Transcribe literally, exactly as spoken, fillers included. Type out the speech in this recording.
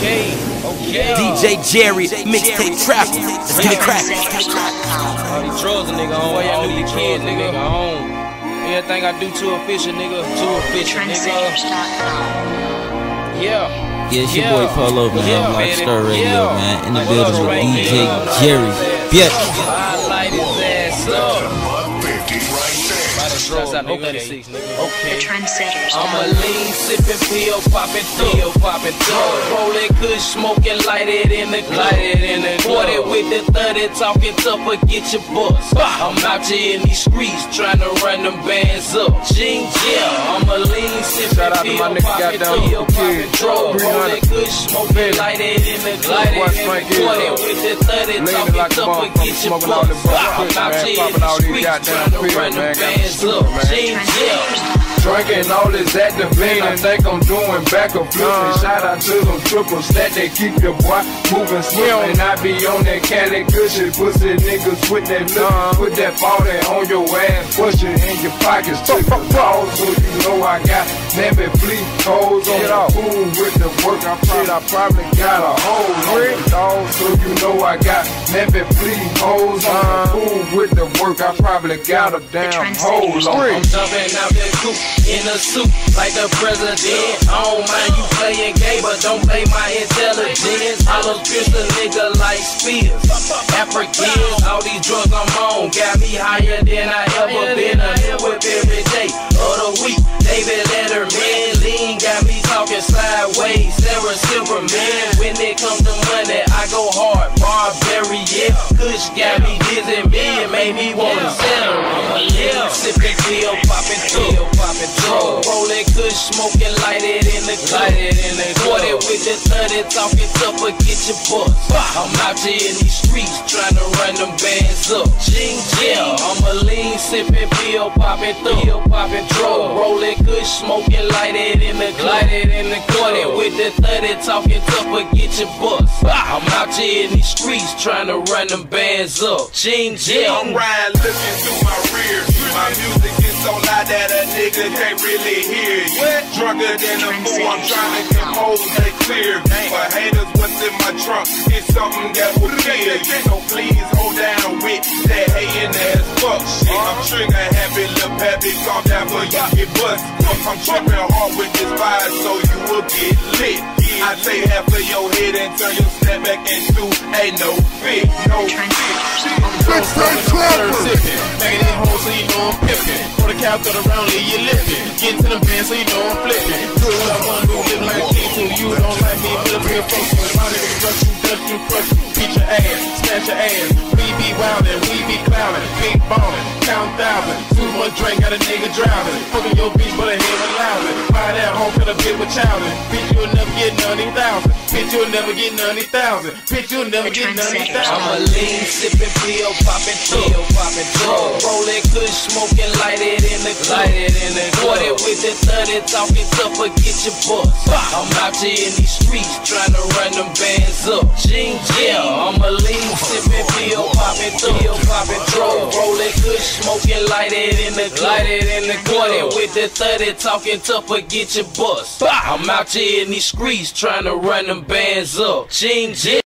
Okay, okay. D J Jerry, mixtape trap. Let's get it crackin'. All these drugs a nigga on, all, all these kids nigga on. Everything I do too official, nigga. Too official, nigga. Yeah. Yeah, it's your yeah. boy Polo, man. Yeah, I'm like man. Star Radio, Yeah. man. In the Like, building with right D J there. Jerry. Yeah. I light his ass up. Okay. Okay. Okay. The trendsetters. I'm a lean sipping, pill popping, pill popping, thug. Rolling kush, smoking, light it in the club. Light it in the club. Forty with the thirty, talking tough, but get your bust. I'm out here in these streets trying to run them bands up. Ching, yeah. I'm a lean sipping, pill popping, pill popping, thug. Rolling kush, smoking, light it in the club. Forty with the thirty, talking tough, but get your bust. I'm out here in these streets trying to run them bands up. Ching, yeah. Drinking all this at the vein and think I'm doing back a flip. Uh, Shout out to them triples that they keep the boy moving swift. And I be on that Cali cushion, pussy niggas with that look. Uh, Put that forty on your ass, push it in your pockets to the balls, so you know I got never fleet hoes on the pool with the work. I probably, I probably got a hole on the dog, so you know I got never fleet hoes on the pool with the work. I probably got a damn hole on. I'm jumping out that coop in a suit like the president. I don't mind you playing gay, but don't play my intelligence. I look pierce a nigga like Spears. Africans, all these drugs I'm on got me higher than I ever been. A new whip every day of the week. David Letterman, lean got me talking sideways. Sarah Silverman, when it comes to money, I go hard. Barbarian, Kush got me dizzy, me and made me wanna settle. Yeah, sipping pill, popping pill, popping drug. Rolling Kush, smoking, light it in the club. Forty with the thirty, talking tough, but get your bust. I'm out here in these streets trying to run them bands up. Ching, yeah, I'm a lean sipping pill, popping pill, popping drug. Rolling Kush, smoking, light it in the club. In the forty with the thirty, talking tough, but get your bust. I'm out here in these streets trying to run them bands up. Ching, yeah. I'm riding looking through my rear. My music is so loud that a nigga can't really hear you. Drunker than a fool, I'm trying to compose that clear. For haters, what's in my trunk is something that will kill you. So please hold down with that hating ass fuck shit. I'm trigger happy, little pappy, calm down for you get bust. I'm tripping hard with this fire so you will get lit. I take half of your head and turn your snap back into ain't no fit, no fit. Mixtape trapper. Making it home so you know I'm pimping. On the couch, cut around, leave you lifting. Get into the van so you know I'm flipping. Do what I wanna do, live like a king too. You don't like me, but I'm real folks. My niggas crush you, dust you, crush you. Beat your ass, smash your ass. We be wildin', we be cloudin', big ballin', count thousand. Too much drink, got a nigga drowning. Fucking your bitch, but I hear her loudin'. Buy that home, cut a bit with chowdin'. Bitch, you'll never get none of thousand. Bitch, you'll never get none of thousand. Bitch, you'll never get none of thousand. I'm a lean sipping pill, popping pill, popping drug. Rolling Kush, smoking, light it in the club. Forty with the thirty, talking tough, but get your bust. I'm out here in these streets trying to run them bands up. Ching, yeah, I'm a lean sipping pill, popping pill, popping drug. Rolling Kush, smoking, light it in the club. Forty with the thirty, talking tough, but get your bust. I'm out here in these streets trying to run them bands up. Ching, yeah.